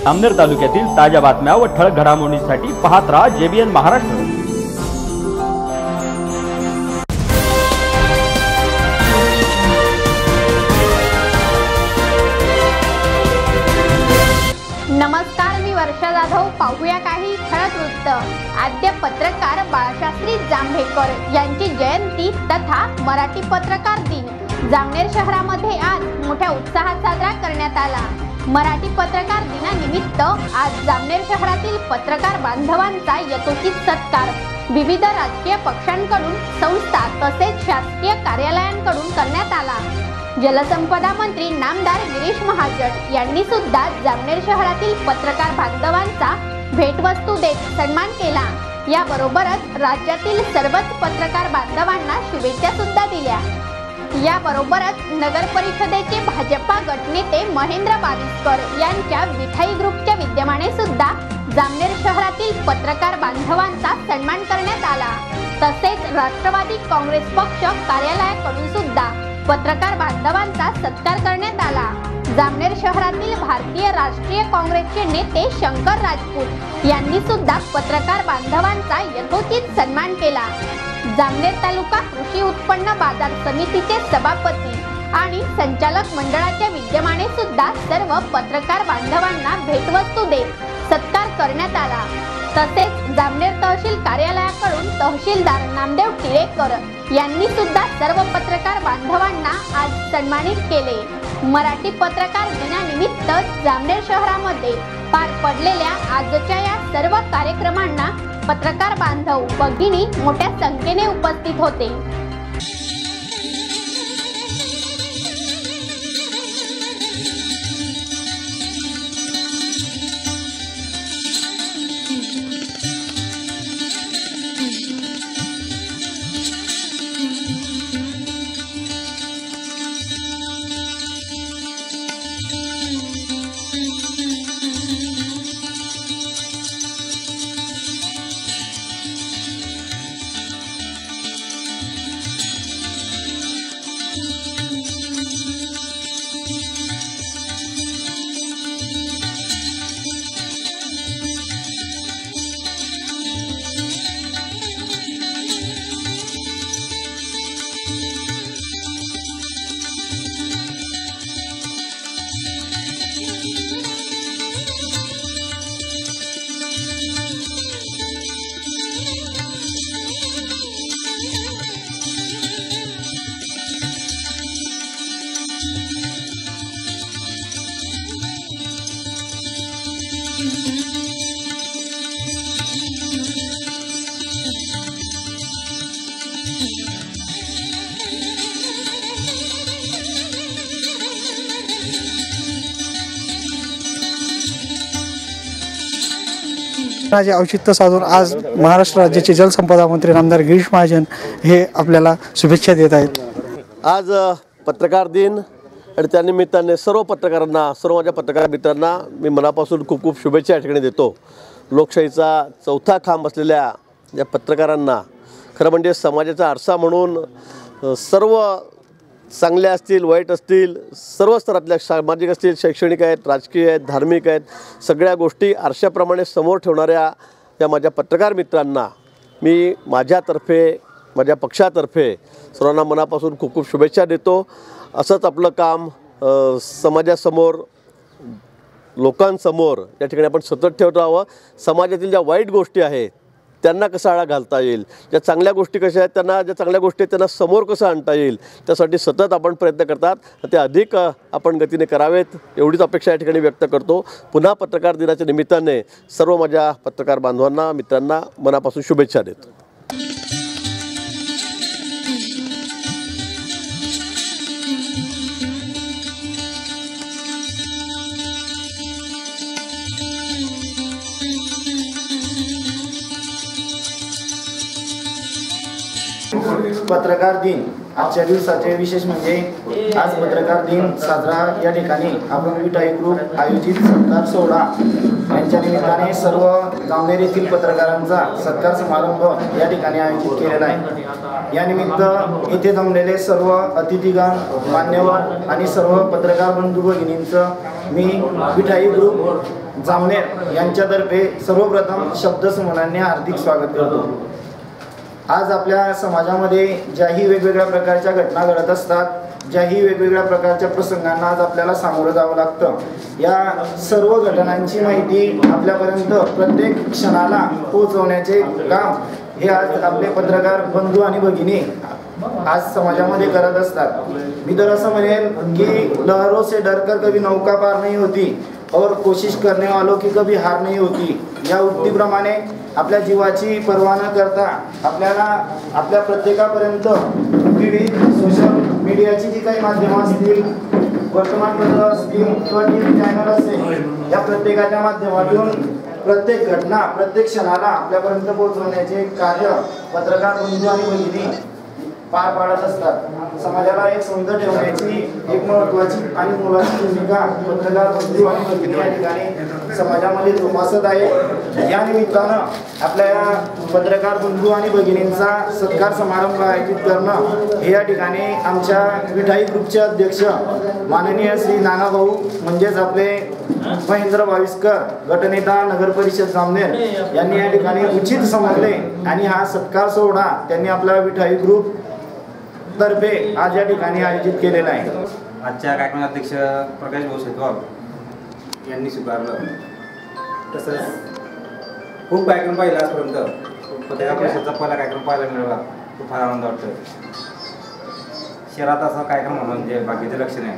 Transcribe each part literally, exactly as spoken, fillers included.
जामनेर तालुक्यातील ताज्या बातम्या व ठळक घडामोडींसाठी पाहत राहा जेबीएन महाराष्ट्र। नमस्कार, मी वर्षा जाधव। पाहूया काही ठळक वृत्त। आद्य पत्रकार बाळशास्त्री जांभेकर यांची जयंती तथा मराठी पत्रकार दिन जामनेर शहरामध्ये आज मोठ्या उत्साहात साजरा करण्यात आला। मराठी पत्रकार दिनानिमित्त आज जामनेर शहरातील पत्रकार बांधवांचा यथोचित सत्कार विविध राजकीय पक्षांकडून, संस्था तसेच शासकीय कार्यालयांकडून करण्यात आला। जलसंपदा मंत्री नामदार गिरीश महाजन यांनी सुद्धा जामनेर शहरातील पत्रकार बांधवांचा भेटवस्तू देत सन्मान केला। याबरोबरच राज्यातील सर्वच पत्रकार बांधवांना शुभेच्छा सुद्धा दिल्या। याबरोबरच नगर परिषदेचे भाजपा गटनेते महेंद्र बाविस्कर यांच्या विठाई ग्रुपच्या विद्यमाने सुद्धा जामनेर शहरातील पत्रकार बांधवांचा सन्मान करण्यात आला। तसेच राष्ट्रवादी काँग्रेस पक्ष कार्यालयाकडून सुद्धा पत्रकार बांधवांचा सत्कार करण्यात आला। जामनेर शहरातील भारतीय राष्ट्रीय काँग्रेसचे नेते शंकर राजपूत यांनी सुद्धा पत्रकार बांधवांचा यथोचित सन्मान केला। जामनेर तालुका कृषी उत्पन्न बाजार समितीचे सभापती आणि संचालक मंडळाच्या विद्यमाने सुद्धा सर्व पत्रकार बांधवांना भेटवस्तू देत सत्कार करण्यात आला। तसेच जामनेर तहसील कार्यालयाकडून तहसीलदार नामदेव टिरेकर यांनी सुद्धा सर्व पत्रकार बांधवांना आज सन्मानित केले। मराठी पत्रकार दिनानिमित्त जामनेर शहरामध्ये पार पडलेल्या आजच्या या सर्व कार्यक्रमांना पत्रकार बांधव भगिनी मोठ्या संख्येने उपस्थित होते। माझे औचित्य साधून आज महाराष्ट्र राज्याचे जलसंपदा मंत्री नामदार गिरीश महाजन हे आपल्याला शुभेच्छा देत आहेत। आज पत्रकार दिन आणि त्या निमित्ताने सर्व पत्रकारांना, सर्व माझ्या पत्रकार मित्रांना मी मनापासून खूप खूप शुभेच्छा या ठिकाणी देतो। लोकशाहीचा चौथा खांब असलेल्या या पत्रकारांना खरं म्हणजे समाजाचा आरसा म्हणून सर्व चांगले असतील, वाईट असतील, सर्व स्तरातल्या सामाजिक असतील, शैक्षणिक आहेत, राजकीय आहेत, धार्मिक आहेत, सगळ्या गोष्टी आरशाप्रमाणे समोर ठेवणाऱ्या या माझ्या पत्रकार मित्रांना मी माझ्यातर्फे, माझ्या पक्षातर्फे सर्वांना मनापासून खूप खूप शुभेच्छा देतो। असंच आपलं काम समाजासमोर, लोकांसमोर या ठिकाणी आपण सतत ठेवत राहावं। समाजातील ज्या वाईट गोष्टी आहेत त्यांना कसा आळा घालता येईल, ज्या चांगल्या गोष्टी कशा आहेत त्यांना, ज्या चांगल्या गोष्टी आहेत त्यांना समोर कसं आणता येईल, त्यासाठी सतत आपण प्रयत्न करतात। ते अधिक आपण गतीने करावेत एवढीच अपेक्षा या ठिकाणी व्यक्त करतो। पुन्हा पत्रकार दिनाच्या निमित्ताने सर्व माझ्या पत्रकार बांधवांना, मित्रांना मनापासून शुभेच्छा देतो। पत्रकार दिन आजच्या दिवसाचे विशेष म्हणजे आज पत्रकार दिन साजरा या ठिकाणी आपण विठाई ग्रुप आयोजित सत्कार सोहळा यांच्या निमित्ताने सर्व जामनेर येथील पत्रकारांचा सत्कार समारंभ या ठिकाणी आयोजित केलेला आहे। या निमित्त इथे जमलेले सर्व अतिथीगण, मान्यवर आणि सर्व पत्रकार बंधू भगिनींचं मी विठाई ग्रुप जामनेर यांच्यातर्फे सर्वप्रथम शब्दसमूहांनी हार्दिक स्वागत करतो। आज आपल्या समाजामध्ये ज्याही वेगवेगळ्या प्रकारच्या घटना घडत असतात, ज्याही वेगवेगळ्या प्रकारच्या प्रसंगांना आज आपल्याला सामोरं जावं लागतं, या सर्व घटनांची माहिती आपल्यापर्यंत प्रत्येक क्षणाला पोहोचवण्याचे काम हे आज आपले पत्रकार बंधू आणि भगिनी आज समाजामध्ये करत असतात। मी तर असं म्हणेन की लहरों से डरकर कभी नौका पार नहीं होती और कोशिश करने वालों की कभी हार नहीं होती, या उक्तीप्रमाणे आपल्या जीवाची पर्वा न करता आपल्याला आपल्या प्रत्येकापर्यंत विविध सोशल मीडियाची जी काही माध्यमं असतील, वर्तमानपत्र असतील किंवा टी व्ही चॅनल असेल, या प्रत्येकाच्या माध्यमातून प्रत्येक घटना प्रत्येक क्षणाला आपल्यापर्यंत पोहोचवण्याचे कार्य पत्रकार बंधू आणि भगिनी पार पाडत असतात। समाजाला एक सुंदर ठेवण्याची एक महत्त्वाची आणि मोलाची भूमिका पत्रकार बंधू आणि भगिनी या ठिकाणी समाजामध्ये जोपासत आहे। या निमित्तानं आपल्या या पत्रकार बंधू आणि भगिनींचा सत्कार समारंभ आयोजित करणं हे या ठिकाणी आमच्या विठाई ग्रुपचे अध्यक्ष माननीय श्री नानाभाऊ म्हणजेच आपले महेंद्र भाविस्कर गटनेता नगर परिषद जामनेर यांनी या ठिकाणी उचित समजले आणि हा सत्कार सोहळा त्यांनी आपला विठाई ग्रुप तर्फे आज या ठिकाणी आयोजित केलेला आहे। आजच्या कार्यक्रमाचे अध्यक्ष प्रकाश भाऊ शेतवाल यांनी स्वीकारलं। तसंच खूप कार्यक्रम पाहिला आजपर्यंत, पत्रकार परिषदेचा पहिला कार्यक्रम पाहायला मिळाला, खूप फार आनंद वाटतो। शहरात असा कार्यक्रम म्हणून म्हणजे बाकीचे लक्ष नाही,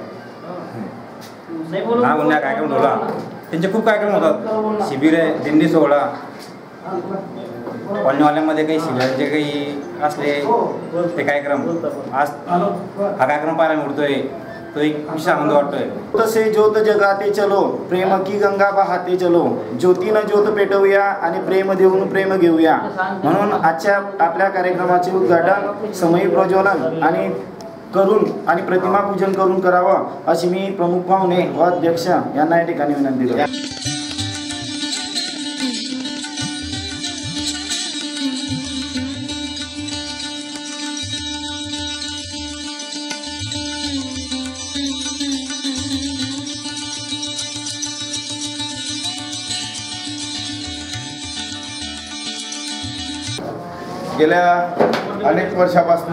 नाव उन्हा कार्यक्रम ठेवला, त्यांचे खूप कार्यक्रम होतात, शिबिर आहे, दिंडी सोहळा, कॉलनीवाल्यांमध्ये काही शिबिरांचे काही असले ते कार्यक्रम, आज हा कार्यक्रम पाहायला मिळतोय तो एक विशेष आनंद वाटतोय। तसे ज्योत जगाते चलो, प्रेम की गंगा बहाते चलो, ज्योतीनं ज्योत पेटवूया आणि प्रेम देऊन प्रेम घेऊया, म्हणून आजच्या आपल्या कार्यक्रमाचे उद्घाटन समयी प्रज्वलन आणि करून आणि प्रतिमा पूजन करून करावं अशी मी प्रमुख पाहुणे व अध्यक्ष यांना या ठिकाणी विनंती करतो। गेल्या अनेक वर्षापासून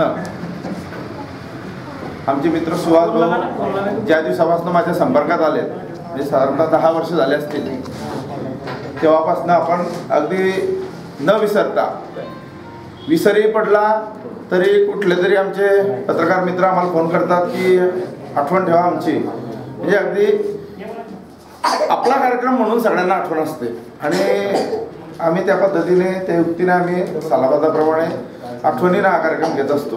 आमचे मित्र सुहास भाऊ ज्या दिवसापासून माझ्या संपर्कात आले, म्हणजे साधारणतः दहा वर्ष झाले असतील, तेव्हापासून आपण अगदी न विसरता, विसरही पडला तरी कुठले तरी आमचे पत्रकार मित्र आम्हाला फोन करतात की आठवण ठेवा आमची, म्हणजे अगदी आपला कार्यक्रम म्हणून सगळ्यांना आठवण असते आणि आम्ही त्या पद्धतीने त्या युक्तीने आम्ही सालाबादाप्रमाणे आठवणीने हा कार्यक्रम घेत असतो।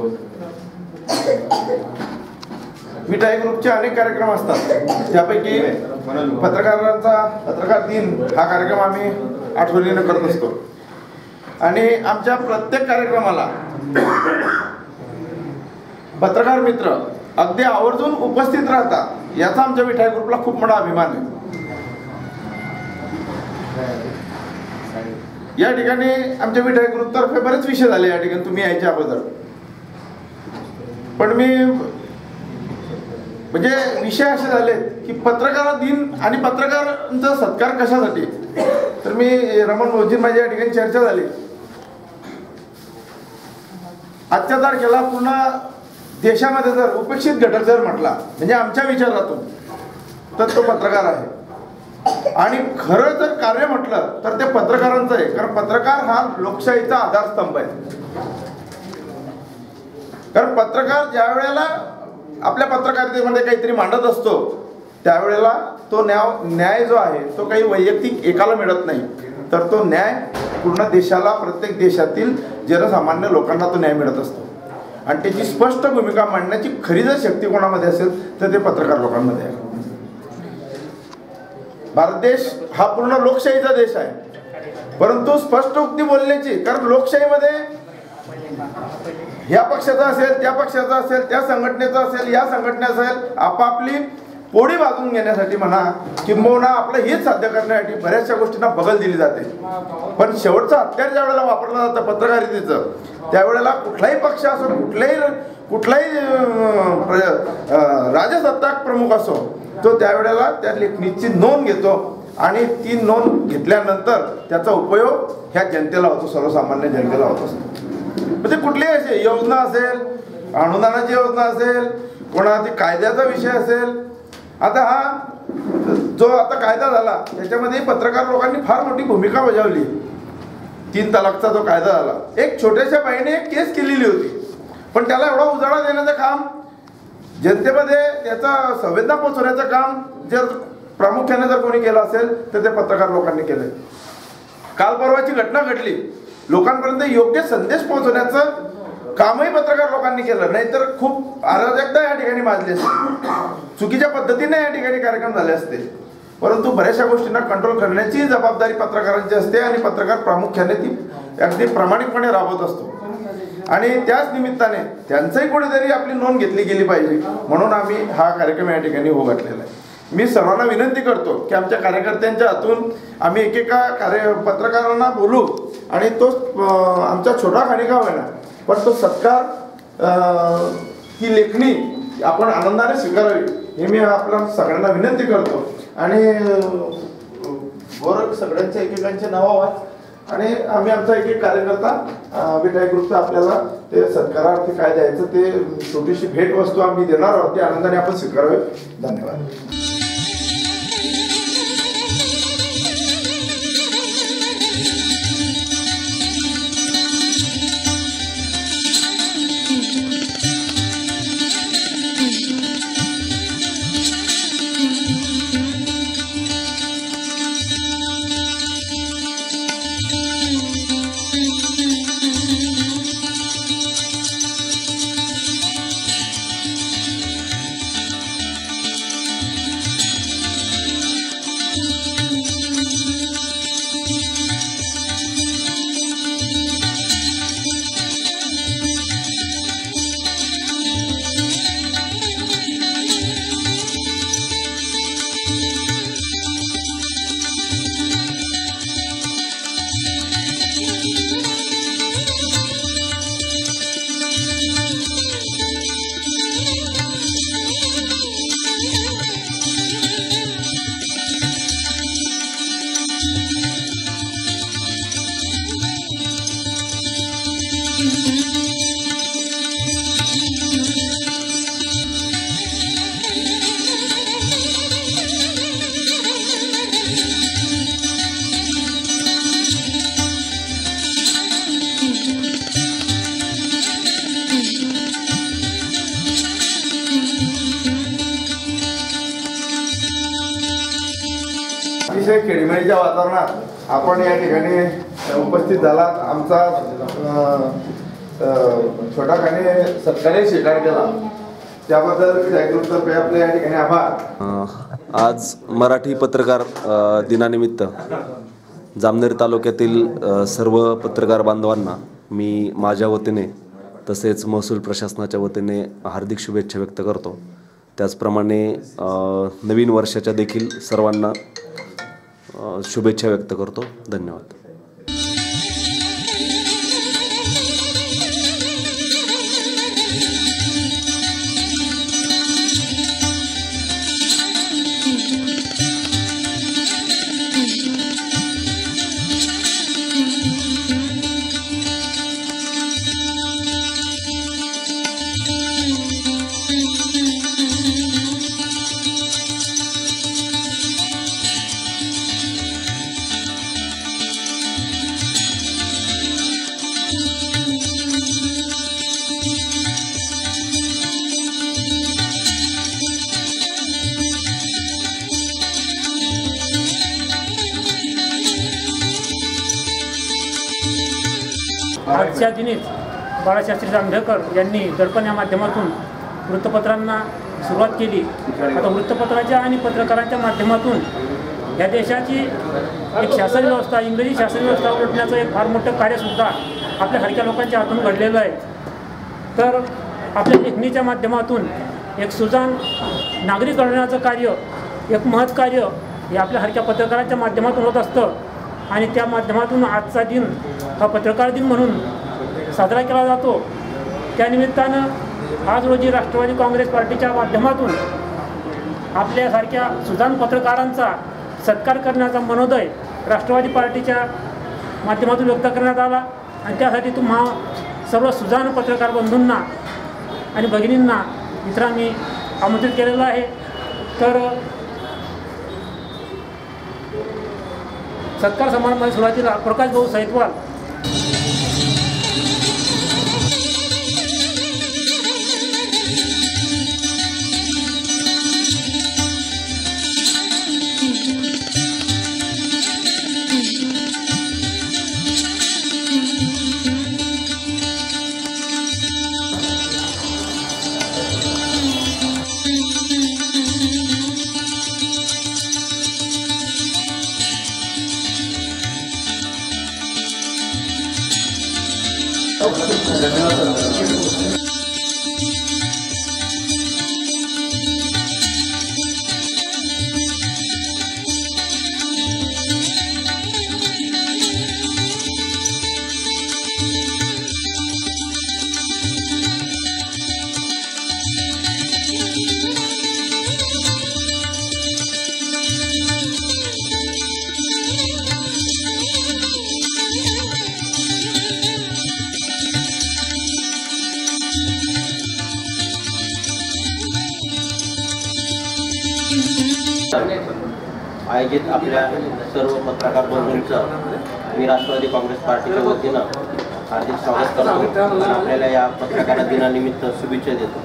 विठाई ग्रुपचे अनेक कार्यक्रम असतात, त्यापैकी पत्रकारांचा पत्रकार दिन हा कार्यक्रम आम्ही आठवणीने करत असतो आणि आमच्या प्रत्येक कार्यक्रमाला पत्रकार मित्र अगदी आवर्जून उपस्थित राहतात, याचा आमच्या विठाई ग्रुपला खूप मोठा अभिमान आहे। या ठिकाणी आमच्या विठाई ग्रुपतर्फे बरेच विषय झाले या ठिकाणी तुम्ही यायच्या अगोदर, पण मी म्हणजे विषय असे झाले की पत्रकार दिन आणि पत्रकारांचा सत्कार कशासाठी, तर मी रमण भाऊजी माझी या ठिकाणी चर्चा झाली। आजच्या तारखेला पूर्ण देशामध्ये जर उपेक्षित घटक जर म्हटला म्हणजे आमच्या विचारातून तर तो पत्रकार आहे, आणि खरं जर कार्य म्हटलं तर ते पत्रकारांचं आहे, कारण पत्रकार हा लोकशाहीचा आधारस्तंभ आहे। कारण पत्रकार ज्या वेळेला आपल्या पत्रकारितेमध्ये काहीतरी मांडत असतो त्यावेळेला तो न्याय न्याय जो आहे तो काही वैयक्तिक एकाला मिळत नाही, तर तो न्याय पूर्ण देशाला, प्रत्येक देशातील जनसामान्य लोकांना तो न्याय मिळत असतो आणि त्याची स्पष्ट भूमिका मांडण्याची खरी जर शक्ती कोणामध्ये असेल तर ते पत्रकार लोकांमध्ये आहे। भारत देश हा पूर्ण लोकशाहीचा देश आहे, परंतु स्पष्ट उक्ती बोलण्याची, कारण लोकशाहीमध्ये ह्या पक्षाचा असेल, त्या पक्षाचा असेल, त्या संघटनेचा असेल, या संघटनेचा असेल, आपापली पोळी बाजून घेण्यासाठी म्हणा किंबहुना आपलं हित साध्य करण्यासाठी बऱ्याचशा गोष्टींना बगल दिली जाते, पण शेवटचं हत्यार ज्या वेळेला वापरलं जातं पत्रकारितेचं त्यावेळेला कुठलाही पक्ष असो, कुठलाही कुठलाही राजसत्ताक प्रमुख असो, तो त्यावेळेला त्या लेखणीची नोंद घेतो आणि ती नोंद घेतल्यानंतर त्याचा उपयोग ह्या जनतेला होतो, सर्वसामान्य जनतेला होत असतो. म्हणजे कुठलीही असे योजना असेल, अनुदानाची योजना असेल, कोणाची कायद्याचा विषय असेल. आता हा जो आता कायदा झाला त्याच्यामध्ये पत्रकार लोकांनी फार मोठी भूमिका बजावली. तीन तलाकचा जो कायदा झाला, एक छोट्याशा बाईने एक केस केलेली होती, पण त्याला एवढा उजाळा देण्याचं काम, जनतेमध्ये त्याचा संवेदना पोहोचवण्याचं काम जर प्रामुख्याने जर कोणी केलं असेल तर ते पत्रकार लोकांनी केलं. काल परवाची घटना घडली, लोकांपर्यंत योग्य संदेश पोहोचवण्याचं कामही पत्रकार लोकांनी केलं, नाहीतर खूप अराजकता या ठिकाणी माजली असते, चुकीच्या पद्धतीने या ठिकाणी कार्यक्रम झाले असते. परंतु बऱ्याचशा गोष्टींना कंट्रोल करण्याची जबाबदारी पत्रकारांची असते आणि पत्रकार प्रामुख्याने ती अगदी प्रामाणिकपणे राबवत असतो. आणि त्याच निमित्ताने त्यांचंही कुठेतरी आपली नोंद घेतली गेली पाहिजे, म्हणून आम्ही हा कार्यक्रम या ठिकाणी हो घातलेला आहे. मी सर्वांना विनंती करतो की आमच्या कार्यकर्त्यांच्या हातून आम्ही एकेका कार्य पत्रकारांना बोलू आणि तो आमचा छोटा खानिका होईना पण तो सत्कार ही लेखणी आपण आनंदाने स्वीकारावी हे मी आपल्या सगळ्यांना विनंती करतो. आणि गोरख सगळ्यांच्या एकेकांचे नावं वाच आणि आम्ही आमचा एक एक कार्यकर्ता विटाई ग्रुपचा आपल्याला ते सत्कारार्थी काय द्यायचं ते छोटीशी भेट वस्तू आम्ही देणार आहोत, ती आनंदाने आपण स्वीकारावे. धन्यवाद. अतिशय खेळीमेळीच्या वातावरणात आपण या ठिकाणी उपस्थित झालात. आमचा छोटा खाने सत्कारही स्वीकार केला त्याबद्दल आपले या ठिकाणी आभार. आज मराठी पत्रकार दिनानिमित्त जामनेर तालुक्यातील सर्व पत्रकार बांधवांना मी माझ्या वतीने तसेच महसूल प्रशासनाच्या वतीने हार्दिक शुभेच्छा व्यक्त करतो. त्याचप्रमाणे नवीन वर्षाच्या देखील सर्वांना शुभेच्छा व्यक्त करतो. धन्यवाद. आजच्या दिनीच बाळाशास्त्री जांभेकर यांनी दर्पण या माध्यमातून वृत्तपत्रांना सुरुवात केली. आता वृत्तपत्राच्या आणि पत्रकारांच्या माध्यमातून या देशाची एक शासन व्यवस्था, इंग्रजी शासन व्यवस्था उलटण्याचं एक फार मोठं कार्यसुद्धा आपल्या हलक्या लोकांच्या हातून घडलेलं आहे. तर आपल्या लेखणीच्या माध्यमातून एक सुजाण नागरिक घडवण्याचं कार्य, एक महत् कार्य हे आपल्या हलक्या पत्रकारांच्या माध्यमातून होत असतं. आणि त्या माध्यमातून आजचा दिन हा पत्रकार दिन म्हणून साजरा केला जातो. त्यानिमित्तानं आज रोजी राष्ट्रवादी काँग्रेस पार्टीच्या माध्यमातून आपल्यासारख्या सुजाण पत्रकारांचा सत्कार करण्याचा मनोदय राष्ट्रवादी पार्टीच्या माध्यमातून व्यक्त करण्यात आला आणि त्यासाठी तुम्हा सर्व सुजाण पत्रकार बंधूंना आणि भगिनींना मित्रांनी आमंत्रित केलेलं आहे। तर सत्कार समारंभाच्या सुरुवातीला प्रकाश भाऊ सैतवाल आयोजित आपल्या सर्व पत्रकार बंधूंचं मी राष्ट्रवादी काँग्रेस पार्टीच्या वतीनं हार्दिक स्वागत करतो आणि आपल्याला या पत्रकार दिनानिमित्त शुभेच्छा देतो।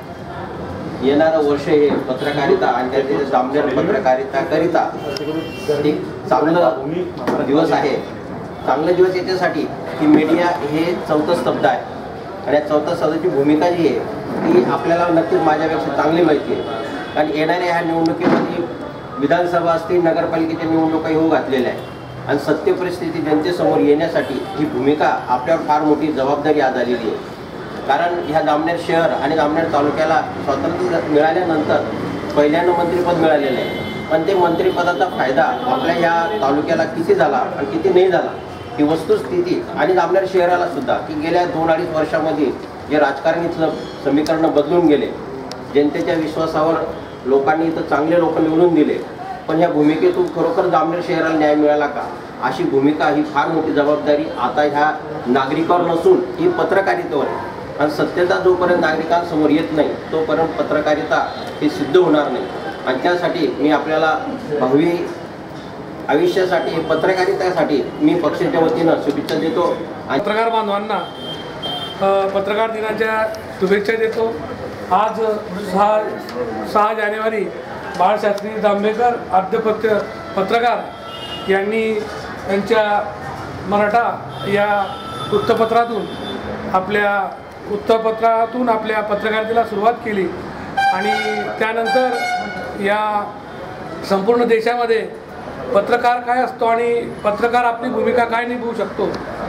येणारं वर्ष हे पत्रकारिता आणि त्यातील जामनेर पत्रकारिताकरिता एक चांगलं दिवस आहे। चांगले दिवस याच्यासाठी की मीडिया हे चौथं स्तंभ आहे आणि या चौथ्या स्तंभाची भूमिका जी आहे ती आपल्याला नक्कीच माझ्यापेक्षा चांगली माहिती आहे आणि येणाऱ्या ह्या निवडणुकीमध्ये विधानसभा असतील नगरपालिकेच्या निवडणुका येऊ घातलेल्या आहे आणि सत्य परिस्थिती जनतेसमोर येण्यासाठी ही भूमिका आपल्यावर फार मोठी जबाबदारी आज आलेली आहे। कारण ह्या जामनेर शहर आणि जामनेर तालुक्याला स्वातंत्र्य मिळाल्यानंतर पहिल्यांदा मंत्रिपद मिळालेलं आहे, पण ते मंत्रिपदाचा फायदा आपल्या ह्या तालुक्याला किती झाला आणि किती नाही झाला ही वस्तुस्थिती आणि जामनेर शहराला सुद्धा की गेल्या दोन अडीच वर्षामध्ये जे राजकारणीचं समीकरण बदलून गेले, जनतेच्या विश्वासावर लोकांनी इथं चांगले लोक निवडून दिले, पण ह्या भूमिकेतून खरोखर जामनेर शहराला न्याय मिळाला का अशी भूमिका ही फार मोठी जबाबदारी आता ह्या नागरिकावर नसून ही पत्रकारितेवर आहे आणि सत्यता जोपर्यंत नागरिकांसमोर येत नाही तोपर्यंत पत्रकारिता ही सिद्ध होणार नाही आणि त्यासाठी मी आपल्याला भावी आयुष्यासाठी पत्रकारितेसाठी मी पक्षाच्या वतीनं शुभेच्छा देतो। पत्रकार बांधवांना पत्रकार दिनाच्या शुभेच्छा देतो। आज सहा सहा जानेवारी बाळशास्त्री जांभेकर आद्यपत्र पत्रकार यांनी त्यांच्या मराठा या वृत्तपत्रातून आपल्या वृत्तपत्रातून आपल्या पत्रकारितेला सुरुवात केली आणि त्यानंतर या संपूर्ण देशामध्ये पत्रकार काय असतो आणि पत्रकार आपली भूमिका काय निभावू शकतो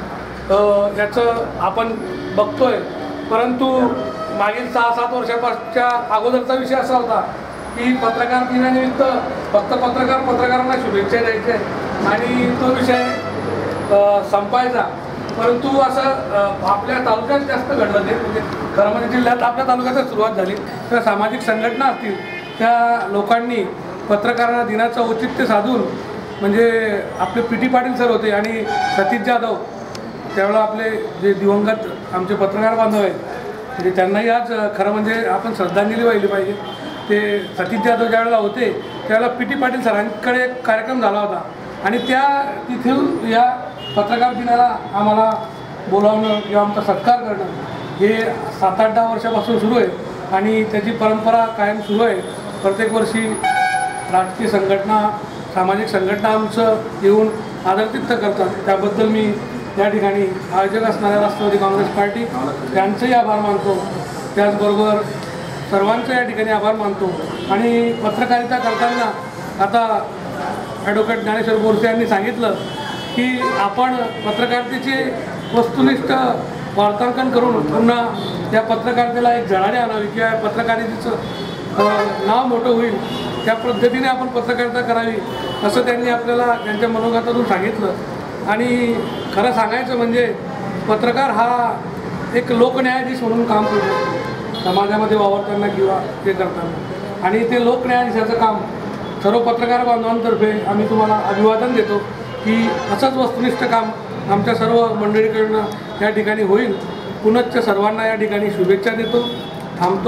याचं आपण बघतोय। परंतु मागील सहा सात वर्षापासूनच्या अगोदरचा विषय असा होता की पत्रकार दिनानिमित्त फक्त पत्रकार पत्रकारांना शुभेच्छा द्यायचे आणि तो विषय संपायचा, परंतु असं आपल्या तालुक्यात जास्त घडलं नाही। म्हणजे खरं म्हणजे जिल्ह्यात आपल्या तालुक्यातच सुरुवात झाली तर सामाजिक संघटना असतील त्या लोकांनी पत्रकारांना दिनाचं औचित्य साधून म्हणजे आपले पी टी पाटील सर होते आणि सतीश जाधव त्यावेळेला आपले जे दिवंगत आमचे पत्रकार बांधव आहेत म्हणजे त्यांनाही आज खरं म्हणजे आपण श्रद्धांजली वाहिली पाहिजे। ते सतीश जाधव ज्यावेळेला होते त्यावेळेला पी टी पाटील सरांकडे एक कार्यक्रम झाला होता आणि त्या तिथून या पत्रकार दिनाला आम्हाला बोलावणं किंवा आमचा सत्कार करणं हे सात आठ दहा वर्षापासून सुरू आहे आणि त्याची परंपरा कायम सुरू आहे। प्रत्येक वर्षी राजकीय संघटना सामाजिक संघटना आमचं येऊन आदरातिथ्य करतात, त्याबद्दल मी या ठिकाणी आयोजक असणाऱ्या राष्ट्रवादी काँग्रेस पार्टी त्यांचंही आभार मानतो, त्याचबरोबर सर्वांचं या ठिकाणी आभार मानतो। आणि पत्रकारिता करताना आता ॲडव्होकेट ज्ञानेश्वर बोरसे यांनी सांगितलं की आपण पत्रकारितेचे वस्तुनिष्ठ वार्तांकन करून पुन्हा या पत्रकारितेला एक झळाळी आणावी किंवा पत्रकारितेचं नाव मोठं होईल त्या पद्धतीने आपण पत्रकारिता करावी असं त्यांनी आपल्याला त्यांच्या मनोगतातून सांगितलं। आणि खरं सांगायचं म्हणजे पत्रकार हा एक लोकन्यायाधीश म्हणून काम करतो समाजामध्ये वावरताना किंवा ते करताना। आणि ते लोकन्यायाधीशाचं काम सर्व पत्रकार बांधवांतर्फे आम्ही तुम्हाला अभिवादन देतो की असंच वस्तुनिष्ठ काम आमच्या सर्व मंडळीकडनं या ठिकाणी होईल. पुनश्च सर्वांना या ठिकाणी शुभेच्छा देतो. थांबतो.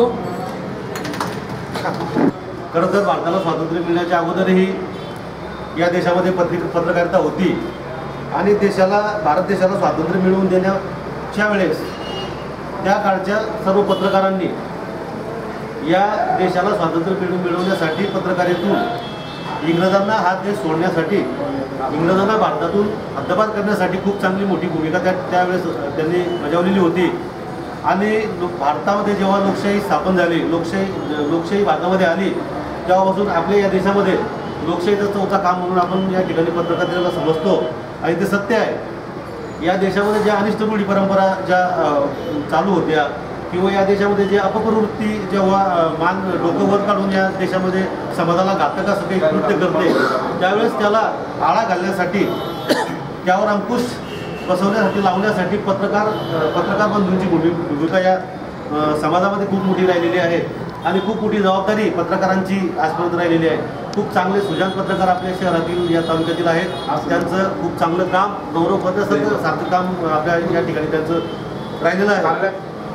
खरं तर भारताला स्वातंत्र्य मिळण्याच्या अगोदरही या देशामध्ये पत्रिक पत्रकारिता होती आणि देशाला भारत देशाला स्वातंत्र्य मिळवून देण्याच्या वेळेस त्या काळच्या सर्व पत्रकारांनी या देशाला स्वातंत्र्य मिळवून मिळवण्यासाठी पत्रकारितेतून इंग्रजांना हा देश सोडण्यासाठी इंग्रजांना भारतातून हद्दपार करण्यासाठी खूप चांगली मोठी भूमिका त्या त्यावेळेस त्यांनी बजावलेली होती. आणि भारतामध्ये जेव्हा लोकशाही स्थापन झाली, लोकशाही लोकशाही भारतामध्ये आली, तेव्हापासून आपल्या या देशामध्ये लोकशाहीचा चौथा काम म्हणून आपण या ठिकाणी पत्रकारितेला समजतो आणि ते सत्य आहे. या देशामध्ये ज्या अनिष्ट रूढी परंपरा ज्या चालू होत्या किंवा या देशामध्ये जे अपप्रवृत्ती जेव्हा मान डोकं वर काढून या देशामध्ये समाजाला घातक असं काही कृत्य करते, त्यावेळेस त्याला आळा घालण्यासाठी त्यावर अंकुश बसवण्यासाठी लावण्यासाठी पत्रकार पत्रकार बंधूंची भूमि भूमिका या समाजामध्ये खूप मोठी राहिलेली आहे आणि खूप मोठी जबाबदारी पत्रकारांची आजपर्यंत राहिलेली आहे. खूप चांगले सुजाण पत्रकार आपल्या शहरातील या तालुक्यातील आहेत. आज त्यांचं खूप चांगलं काम गौरव करण्यासारखं सारखं काम आपल्या या ठिकाणी त्यांचं राहिलेलं आहे.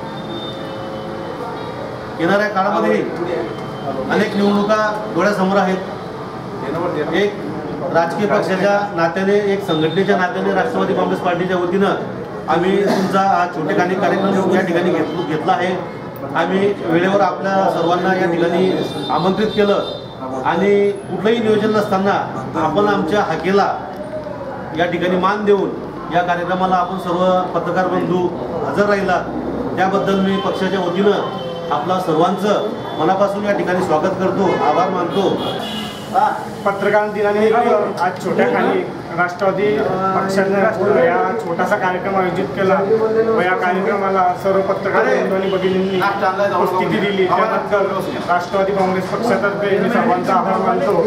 येणाऱ्या काळामध्ये अनेक निवडणुका डोळ्यासमोर आहेत. एक राजकीय पक्षाच्या नात्याने, एक संघटनेच्या नात्याने राष्ट्रवादी काँग्रेस पार्टीच्या वतीनं आम्ही तुमचा हा छोटेखानी कार्यक्रम या ठिकाणी घेत घेतला आहे. आम्ही वेळेवर आपल्या सर्वांना या ठिकाणी आमंत्रित केलं आणि कुठलंही नियोजन नसताना आपण आमच्या हाकेला या ठिकाणी मान देऊन या कार्यक्रमाला आपण सर्व पत्रकार बंधू हजर राहिला, त्याबद्दल मी पक्षाच्या वतीनं आपला सर्वांचं मनापासून या ठिकाणी स्वागत करतो, आभार मानतो. पत्रकार दिनानिमित्त आज छोट्याखाली राष्ट्रवादी पक्षाने या छोटासा कार्यक्रम आयोजित केला व या कार्यक्रमाला सर्व पत्रकार बंधूंनी भगिनींनी उपस्थिती दिली, त्याबद्दल राष्ट्रवादी काँग्रेस पक्षातर्फे मी सर्वांचा आभार मानतो.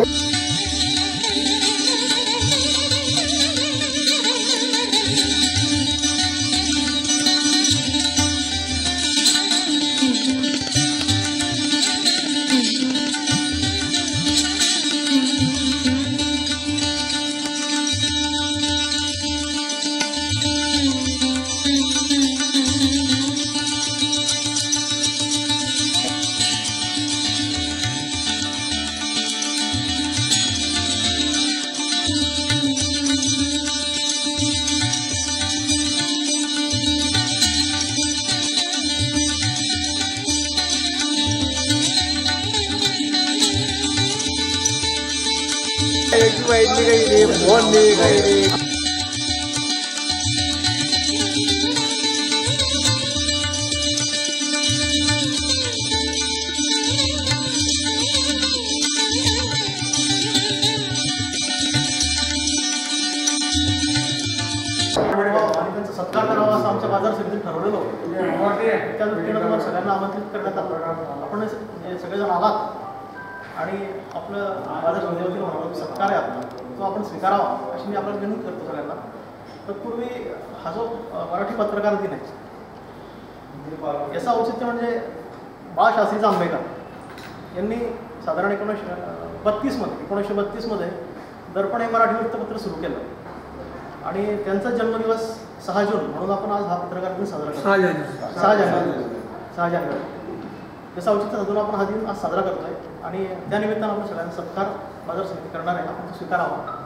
सत्कार करावा असं आमच्या बाजार समितीत ठरवलेलं होतं. त्या दृष्टीनं तुम्हाला सगळ्यांना आमंत्रित करण्यात आलं. आपण सगळेजण आलात आणि आपलं बाजार समितीवरती होणारा सत्कार आहे आपला तो आपण स्वीकारावा अशी मी आपल्याला विनंती करतो सगळ्यांना. तत्पूर्वी हा जो मराठी पत्रकार दिन आहे याचं औचित्य म्हणजे बाळशास्त्री जांभेकर यांनी साधारण एकोणीसशे बत्तीसमध्ये एकोणीसशे बत्तीसमध्ये दर्पण हे मराठी वृत्तपत्र सुरू केलं आणि त्यांचा जन्मदिवस सहा जून म्हणून आपण आज हा पत्रकार दिन साजरा करतो. सहा जानेवारी सहा जानेवारी सहा जानेवारी त्याचं औचित्य साधून आपण हा दिन आज साजरा करतोय आणि त्यानिमित्तानं आपण सगळ्यांना सत्कार बाजार समिती करणार आहे, आपण तो स्वीकारावा.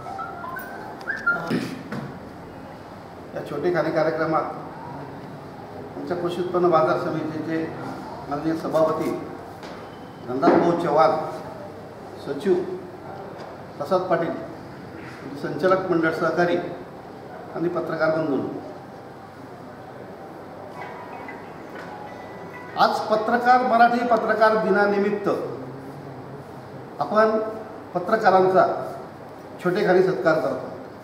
या छोटेखानी कार्यक्रमात आमच्या कृषी उत्पन्न बाजार समितीचे माननीय सभापती नंदनभाऊ चव्हाण, सचिव प्रसाद पाटील, संचालक मंडळ सहकारी आणि पत्रकार बंधू, आज पत्रकार मराठी पत्रकार दिनानिमित्त आपण पत्रकारांचा छोटेखानी सत्कार करतो.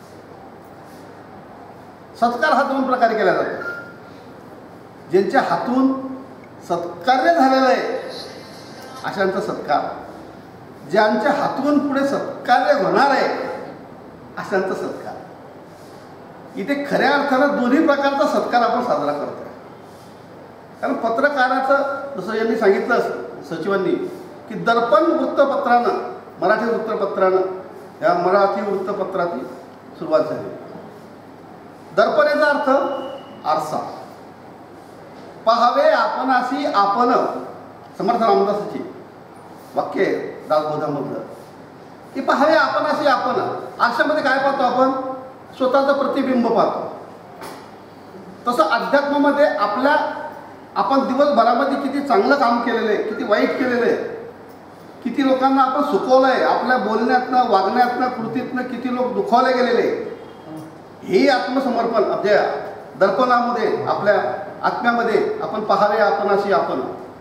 सत्कार हा दोन प्रकारे केला जातो. ज्यांच्या हातून सत्कार्य झालेलं आहे अशांचा सत्कार, ज्यांच्या हातून पुढे सत्कार्य होणार आहे अशांचा सत्कार. इथे खऱ्या अर्थानं दोन्ही प्रकारचा सत्कार आपण साजरा करतो. कारण पत्रकाराचं जसं यांनी सांगितलं सचिवांनी की दर्पण वृत्तपत्रानं, मराठी वृत्तपत्रानं, या मराठी वृत्तपत्राची सुरुवात झाली. दर्पण याचा अर्थ आरसा. पहावे आपणासी आपण, समर्थ रामदासाची वाक्य दासबोधामधलं, की पहावे आपणासी आपण. आरशामध्ये काय पाहतो आपण? स्वतःचं प्रतिबिंब पाहतो. तसं अध्यात्मामध्ये आपल्या आपण दिवसभरामध्ये किती चांगलं काम केलेलं आहे, किती वाईट केलेलं आहे, किती लोकांना आपण सुखवलं आहे, आपल्या बोलण्यातनं, वागण्यातनं, कृतीतनं किती लोक दुखावले गेलेले, हे आत्मसमर्पण म्हणजे दर्पणामध्ये आपल्या आत्म्यामध्ये आपण पहावे आपणाशी आपण.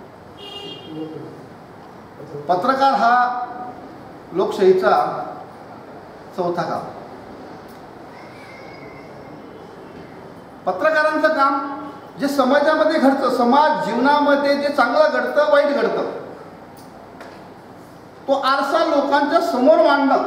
पत्रकार हा लोकशाहीचा चौथा काम. पत्रकारांचं काम जे समाजामध्ये घडतं, समाज जीवनामध्ये जे चांगलं घडतं, वाईट घडतं, तो आरसा लोकांच्या समोर मांडणं.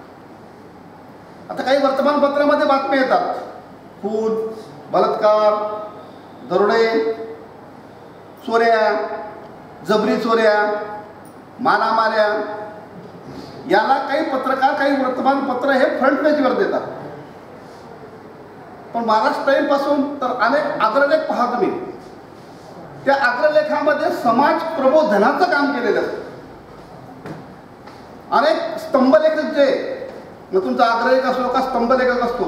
आता काही वर्तमानपत्रामध्ये बातम्या येतात, खून, बलात्कार, दरोडे, चोऱ्या, जबरी चोऱ्या, मारामाऱ्या, याला काही पत्रकार, काही वर्तमानपत्र हे फ्रंट पेजवर देतात. पण महाराष्ट्र टाईमपासून तर अनेक अग्रलेख पहा तुम्ही, त्या अग्रलेखामध्ये समाज प्रबोधनाचं काम केलेलं असतं. अनेक स्तंभलेखक जे, मग तुमचा अग्रलेख असो का स्तंभलेखक असतो,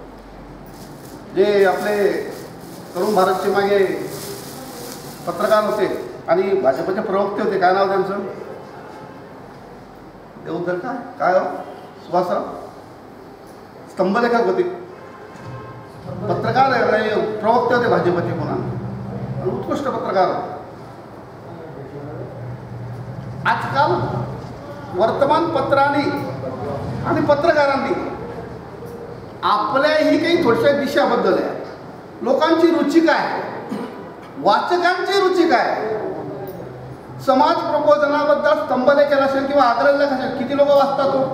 जे आपले तरुण भारतचे मागे पत्रकार होते आणि भाजपचे प्रवक्ते होते, काय नाव त्यांचं? देवधर काय काय सुभाषराव, स्तंभलेखक होते, पत्रकार प्रवक्ते होते भाजपचे पुन्हा, आणि उत्कृष्ट पत्रकार. आजकाल वर्तमानपत्रांनी आणि पत्रकारांनी आपल्याही काही थोड्याशा दिशा बदलल्या. लोकांची रुची काय, वाचकांची रुची काय, समाज प्रबोधनाबद्दल स्तंभलेख असेल किंवा अग्रलेख असेल, किती लोक वाचतात? तो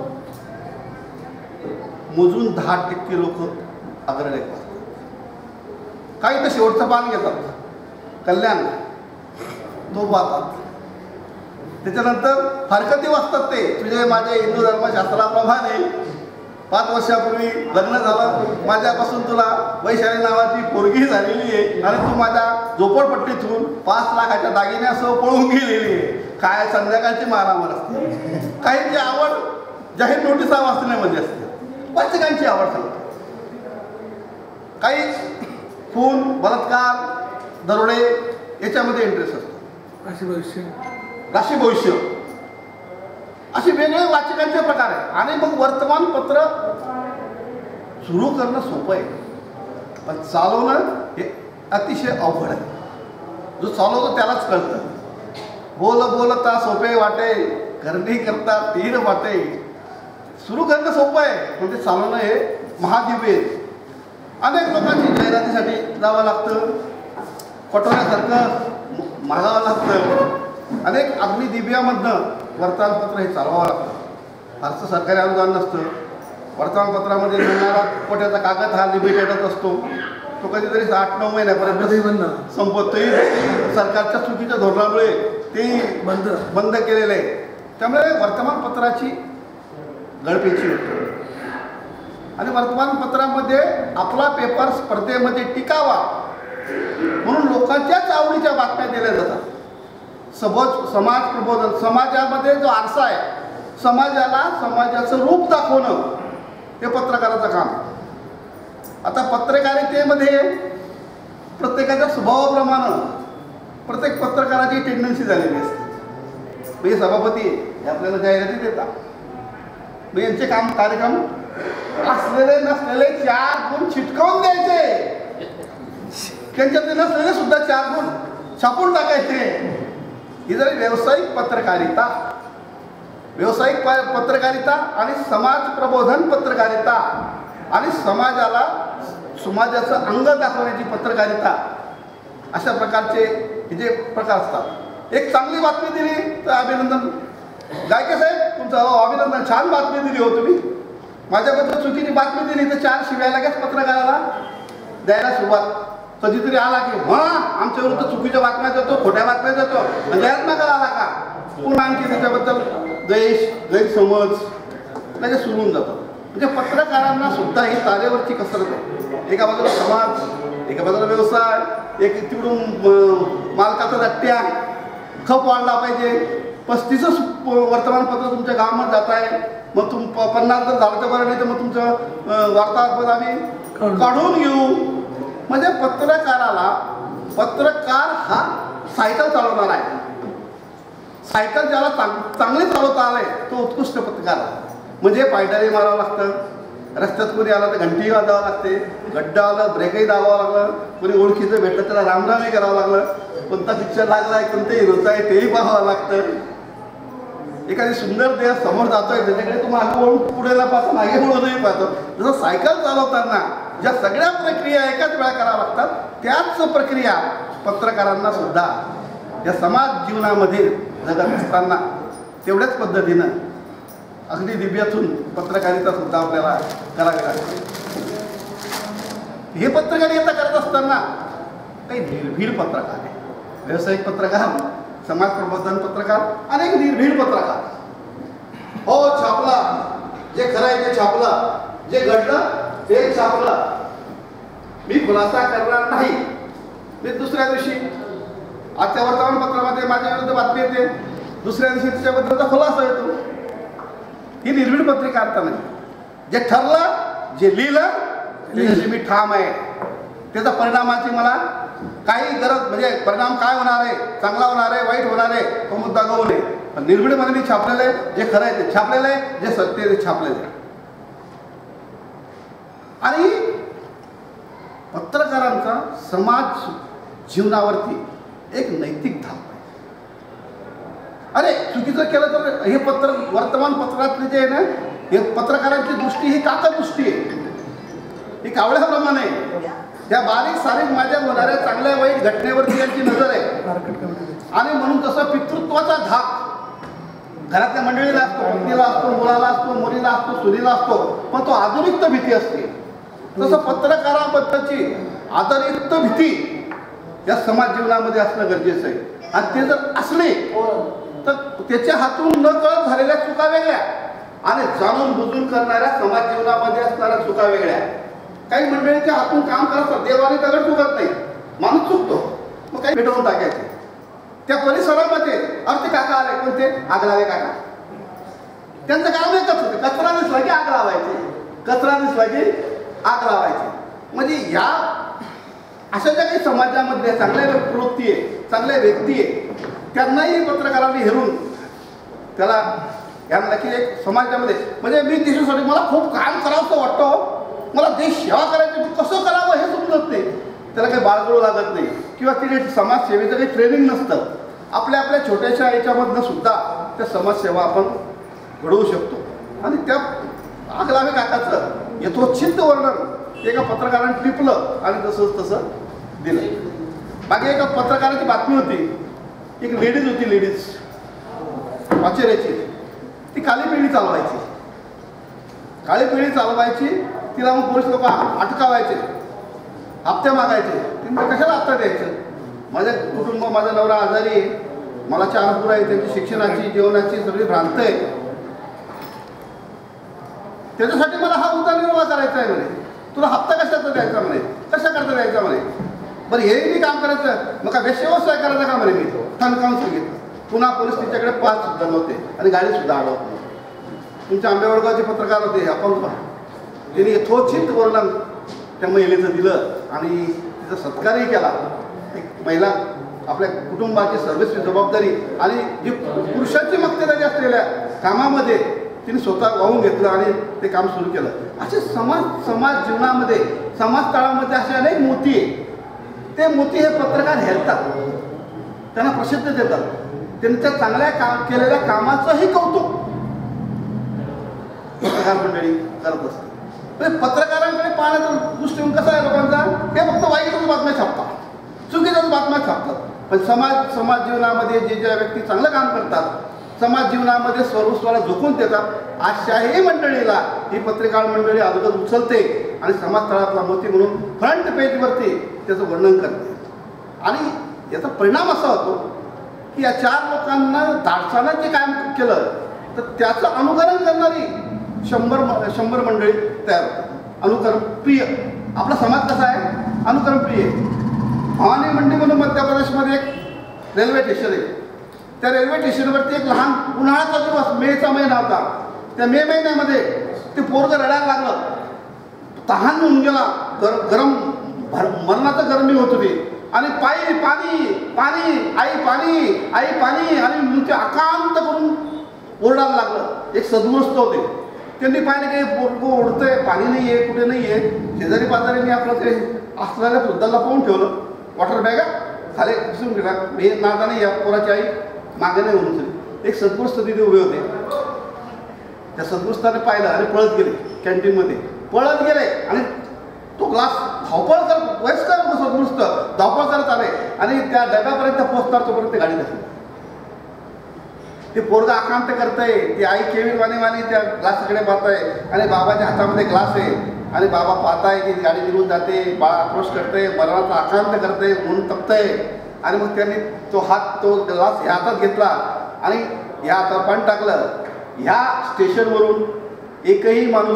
मोजून दहा टक्के लोक अग्रलेख वाचतात. काही तर शेवटचं पान घेतात, कल्याण तो वाचतात. त्याच्यानंतर हरकती वाचतात ते, तुझे माझ्या हिंदू धर्मशास्त्राप्रमाणे पाच वर्षापूर्वी लग्न झालं, माझ्यापासून तुला वैशाली नावाची पोरगी झालेली आहे आणि तू माझ्या झोपडपट्टीतून पाच लाखाच्या दागिन्यासह पळून गेलेली आहे. काय संध्याकाळची मारामार असते. काहींची आवड जाहीर नोटिसा वाचण्यामध्ये असते, वाचकांची आवड सांगते. काही खून, बलात्कार, दरोडे याच्यामध्ये इंटरेस्ट असतो. राशी भविष्य राशी भविष्य असे वेगवेगळे वाचकांचे प्रकार आहे. आणि मग वर्तमानपत्र सुरू करणं सोपं आहे, पण चालवणं हे अतिशय अवघड आहे. जो चालवतो त्यालाच कळतं. बोल बोलता सोपे वाटे, करणी करता तीर वाटे. सुरू करणं सोपं आहे, पण ते चालवणं हे महादिव्य आहे. अनेक लोकांची जाहिरातीसाठी जावं लागतं, कटोऱ्यासारखं मागावं लागतं. अनेक अग्निदिव्यामधनं वर्तमानपत्र हे चालवावं लागतं. फारसं सरकारी अनुदान नसतं. वर्तमानपत्रामध्ये मिळणारा कोट्याचा कागद हा लिमिटेडच असतो. तो कधीतरी आठ नऊ महिन्यापर्यंत संपतही सरकारच्या चुकीच्या धोरणामुळे ते बंद बंद केलेलं आहे. त्यामुळे वर्तमानपत्राची गळपेची होते आणि वर्तमानपत्रामध्ये आपला पेपर स्पर्धेमध्ये टिकावा म्हणून लोकांच्याच आवडीच्या बातम्या दिल्या जातात. सबोज समाज प्रबोधन, समाजामध्ये जो आरसा आहे, समाजाला समाजाचं रूप दाखवणं हे पत्रकाराचं काम. आता पत्रकारितेमध्ये प्रत्येकाच्या स्वभावाप्रमाणे प्रत्येक पत्रकाराची टेंडन्सी झालेली असते. म्हणजे सभापती हे आपल्याला जाहिराती देतात, मग यांचे काम कार्यक्रम असलेले नसलेले चार गुण चिटकवून द्यायचे, त्यांच्यातले नसलेले सुद्धा चार गुण छापून टाकायचे. ही जरी व्यावसायिक पत्रकारिता, व्यावसायिक पत्रकारिता आणि समाज प्रबोधन पत्रकारिता आणि समाजाला समाजाचं अंग दाखवण्याची पत्रकारिता, अशा प्रकारचे हे जे प्रकार असतात. एक चांगली बातमी दिली तर अभिनंदन, गायके साहेब तुमचं अभिनंदन, छान बातमी दिली हो तुम्ही. माझ्याबद्दल चुकीची बातमी दिली तर चार शिव्या लगेच पत्रकाराला द्यायला सुरुवात. कधीतरी आला की हां आमच्या विरुद्ध चुकीच्या बातम्या देतो, खोट्या बातम्या देतो, जाहीरात नका आला का, पुन्हा आणखी त्याच्याबद्दल गैश गैरसमज लगेच सुरू होऊन जातं. म्हणजे पत्रकारांना सुद्धा ही तारेवरची कसरत आहे. एका बाजूला समाज, एका बाजूला व्यवसाय, एक तिकडून मालकाचा दट्ट्या, खप वाढला पाहिजे. पस्तीसच वर्तमानपत्र तुमच्या गावामध्ये जात आहे, मग तुम पन्नास जर झालं तर बरं, नाही तर मग तुमचं वार्ताहर आम्ही काढून घेऊ. म्हणजे पत्रकाराला, पत्रकार हा सायकल चालवणार आहे. सायकल ज्याला चांग चांगली चालवता आलाय तो उत्कृष्ट पत्रकार. म्हणजे पायडारी मारावं लागतं, रस्त्यात कोणी आला तर घंटी वाजवावं लागते, गड्डा आलं ब्रेकही दाबावं लागलं, कोणी ओळखीचं भेटलं त्याला रामरामही करावं लागलं, कोणता पिक्चर लागला आहे, कोणते हिरोचा आहे तेही पाहावं लागतं. एखादी सुंदर देह समोर जातोय त्याच्याकडे तो मागे वळून पुढेला पाहतो, मागे वळूनही पाहतो. जसं सायकल चालवताना ज्या सगळ्या प्रक्रिया एकाच वेळा कराव्या लागतात, त्याच प्रक्रिया पत्रकारांना सुद्धा या समाज जीवनामध्ये जगत असताना तेवढ्याच पद्धतीनं अगदी दिव्यातून पत्रकारिता सुद्धा आपल्याला करावी लागते. हे पत्रकारिता करत असताना काही निर्भीड पत्रकार आहे, व्यावसायिक पत्रकार, समाज प्रबोधन पत्रकार आणि एक निर्भीड पत्रकार. हो छापला, जे खरं आहे ते छापलं, जे घडलं ते छापलं, मी खुलासा करणार नाही. मी दुसऱ्या दिवशी आजच्या वर्तमानपत्रामध्ये माझ्या विरुद्ध बातमी येते, दुसऱ्या दिवशी त्याच्याबद्दलचा खुलासा येतो. ही निर्भीड पत्रकारिता नाही. जे ठरलं, जे लिहिलं त्याच्याशी मी ठाम आहे. त्याचा परिणामाची मला काही गरज, म्हणजे परिणाम काय होणार आहे, चांगला होणार आहे, वाईट होणार आहे, तो मुद्दा गवू नये. पण निर्भीडमध्ये मी छापलेलं आहे, जे खरं आहे ते छापलेलं आहे, जे सत्य आहे ते छापलेलं आहे. आणि पत्रकारांचा समाज जीवनावरती एक नैतिक धाप आहे. अरे चुकीचं केलं तर हे पत्र, वर्तमानपत्रातले जे आहे ना, हे पत्रकारांची दृष्टी ही काका दृष्टी आहे, ही कावळ्याप्रमाणे आहे. त्या बारीक सारीक माझ्या होणाऱ्या चांगल्या वाईट घटनेवरती यांची नजर आहे. आणि म्हणून तसा पितृत्वाचा धाक घरातल्या मंडळीला असतो, पत्नीला असतो, मुलाला असतो, मुलीला असतो, सुनीला असतो, पण तो आदरयुक्त भीती असते. तसं पत्रकाराबद्दलची आदरयुक्त भीती या समाज जीवनामध्ये असणं गरजेचं आहे. आणि ते जर असले तर त्याच्या हातून न कळत झालेल्या चुका वेगळ्या आणि जाणून बुजून करणाऱ्या समाज जीवनामध्ये असणाऱ्या चुका वेगळ्या. काही मंडळींच्या हातून काम करत देवाने दगड चुकत नाही, माणूस चुकतो, मग काही पेटवून टाकायचे. त्या परिसरामध्ये अरे ते काका आले, कोणते आगलावे काका, त्यांचं काम एकच होतं, कचरा दिसला की आग लावायचे, कचरा दिसला की आग लावायचे. म्हणजे या अशा ज्या काही समाजामध्ये चांगल्या प्रवृत्ती आहे, चांगल्या व्यक्ती आहे, त्यांनाही पत्रकारांनी हेरून त्याला यांना की एक समाजामध्ये, म्हणजे मी देशासाठी मला खूप काम करावंसं वाटतं, मला देश सेवा करायची, कसं करावं हे समजत नाही. त्याला काही बाळगडू लागत नाही किंवा तिथे समाजसेवेचं काही ट्रेनिंग नसतं. आपल्या आपल्या छोट्याशा याच्यामधनं सुद्धा त्या समाजसेवा आपण घडवू शकतो. आणि त्या आगलावे काकाचं यथोचित वर्णन एका पत्रकाराने टिपलं आणि तसंच तसं दिलं. मागे एका पत्रकाराची बातमी होती, एक लेडीज होती, लेडीज वाचेऱ्याची, ती काळी पिढी चालवायची, काळी पिढी चालवायची. तिला मग पोलीस लोक अटकावायचे, हप्ते मागायचे. तिने कशाला हप्ता द्यायचं, माझं कुटुंब, माझा नवरा आजारी आहे, मला चार पुरा आहे, त्यांची शिक्षणाची जेवणाची सगळी भ्रांत आहे, त्याच्यासाठी मला हा उदरनिर्वाह करायचा आहे म्हणे. तुला हप्ता कशाचा द्यायचा म्हणे, कशा करता द्यायचा म्हणे. बरं हेही मी काम करायचं, मग का व्यवसाय करायचा का म्हणे. मी ठणकावून सांगितलं. पुन्हा पोलीस तिच्याकडे पाच जमवते आणि गाडीसुद्धा अडवत नाही. तुमच्या आंबेवडगावचे पत्रकार होते, आपण पहा, त्यांनी यथोचित वर्णन त्या महिलेचं दिलं आणि तिचा सत्कारही केला. एक महिला आपल्या कुटुंबाची सर्वस्वी जबाबदारी आणि जी पुरुषाची मक्तेदारी असलेल्या कामामध्ये तिने स्वतः वाहून घेतलं आणि ते काम सुरू केलं. असे समाज समाज जीवनामध्ये, समाज तळामध्ये असे अनेक मोती आहे. ते मोती हे पत्रकार हेरतात, त्यांना प्रसिद्ध देतात, त्यांच्या चांगल्या काम केलेल्या कामाचंही कौतुक पत्रकार मंडळी करत असतात. पत्रकारांकडे पाहण्याचा दृष्टिकोन कसा आहे लोकांचा, हे फक्त वाईटच बातम्या छापतात, चुकीच्याच बातम्या छापतात. पण समाज समाज जीवनामध्ये जे ज्या व्यक्ती चांगलं काम करतात, समाज जीवनामध्ये सर्वस्वाला झोकून देतात, अशाही मंडळीला ही पत्रकार मंडळी अगोदर उचलते आणि समाज तळातला मोती म्हणून फ्रंट पेजवरती त्याचं वर्णन करते. आणि याचा परिणाम असा होतो की या चार लोकांना धाडसानं जे काम केलं तर त्याचं अनुकरण करणारी शंभर शंभर मंडळी तयार होतात. अनुकरण प्रिय आपला समाज कसा आहे, अनुकरण प्रिय. भवानी मंडी म्हणून मध्य प्रदेशमध्ये एक रेल्वे स्टेशन आहे. त्या रेल्वे स्टेशनवरती एक लहान उन्हाळ्याचा दिवस मेचा महिना होता. त्या मे महिन्यामध्ये ते पोरगं रडायला लागलं, तहान होऊन गेला, गर गरम भर मरणाचं गरमी होत होती आणि पायी पाणी पाणी आई पाणी आई पाणी आणि नुसते अकांत करून ओरडायला लागलं. एक सद्गृस्त होते, त्यांनी पाहिलं की पोरगं ओढतंय, पाणी नाही आहे, कुठे नाही आहे. शेजारी पाजारीने आपलं ते असलेल्या वृद्धाला पाहून ठेवलं, वॉटर बॅगा खाली दिसून गेला. हे नादा नाही, या पोराची आई मागे नाही म्हणून. एक सद्गृस्त तिथे उभे होते. त्या सद्गृस्ताने पाहिलं आणि पळत गेले, कॅन्टीनमध्ये पळत गेले आणि तो ग्लास धावपळ करत, वयस्कर सद्गृस्त धावपळ करत आले आणि त्या डब्यापर्यंत पोहोचणार तोपर्यंत गाडी धरली. ते पोरगा आकांत करतंय, ती आई केविन वाणी वाणी त्या ग्लासकडे पाहताय आणि बाबाच्या हातामध्ये ग्लास आहे आणि बाबा पाहताय की गाडी निघून जाते, बाळ आक्रोश करते, मरणाचा आकांत करते, ऊन तपतंय. आणि मग त्यांनी तो हात तो ग्लास ह्या हातात घेतला आणि ह्या हातावर पाणी टाकलं. ह्या स्टेशनवरून एकही माणूस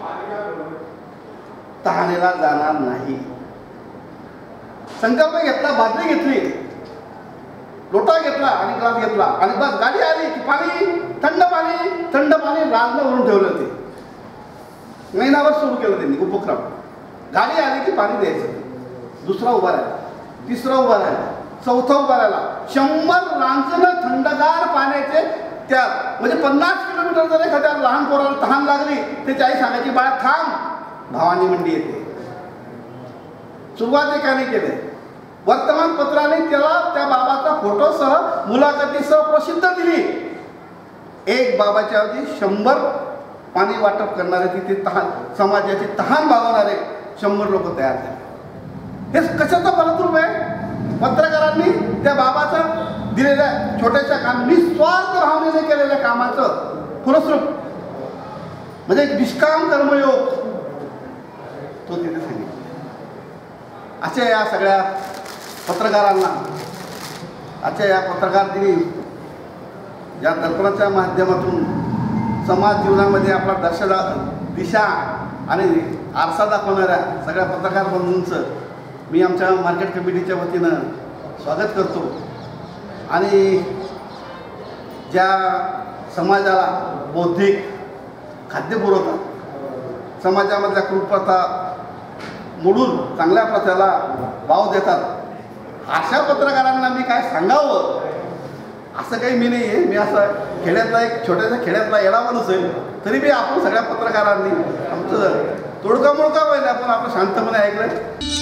तहानेला जाणार नाही. संकल्प घेतला, बादली घेतली, लोटा घेतला आणि ग्लास घेतला आणि बस गाडी आली की पाणी, थंड पाणी थंड पाणी रांजणावरून ठेवलं. ते महिनाभर सुरू केलं त्यांनी उपक्रम. गाडी आली की पाणी द्यायचं. दुसरा उभा राहिला, तिसरा उभा राहिला, चौथा उभा राहिला. शंभर रांजणं थंडगार पाण्याचे त्या म्हणजे पन्नास किलोमीटर जर एखाद्या लहान पोराला तहान लागली त्याची आई सांगायची, बाळा थांब, भवानी मंडी येते. सुरुवात एकाने केले. वर्तमानपत्राने त्याला त्या बाबाचा फोटोसह मुलाखतीसह प्रसिद्ध दिली. एक बाबाच्या ऐवजी शंभर पाणी वाटप करणारे, तिथे तहान समाजाची तहान भागवणारे शंभर लोक तयार झाले. हे कशाचं फलस्वरूप आहे? पत्रकारांनी त्या बाबाचं दिलेल्या छोट्याशा काम, निस्वार्थ भावनेने केलेल्या कामाचं फलस्वरूप म्हणजे एक निष्काम कर्मयोग तो तिथे सांगितलं. अशा या सगळ्या पत्रकारांना, आजच्या या पत्रकार दिनी या दर्पणाच्या माध्यमातून समाज जीवनामध्ये आपला दर्शना दिशा आणि आरसा दाखवणाऱ्या सगळ्या पत्रकार बंधूंचं मी आमच्या मार्केट कमिटीच्या वतीनं स्वागत करतो. आणि ज्या समाजाला बौद्धिक खाद्य पुरवतात, समाजामधल्या कुप्रथा मोडून चांगल्या प्रथेला वाव देतात, अशा पत्रकारांना मी काय सांगावं असं काही मी नाही आहे. मी असं खेड्यातला एक छोट्याशा खेड्यातला येडा माणूस आहे, तरी मी आपण सगळ्या पत्रकारांनी आमचं तोडका मोडका पाहिजे, आपण आपलं शांतपणे ऐकलं.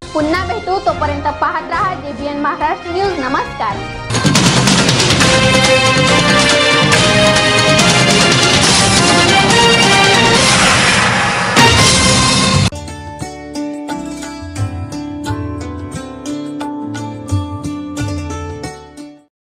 पुन्हा भेटू, तोपर्यंत पाहत रहा जेबीएन महाराष्ट्र न्यूज. नमस्कार.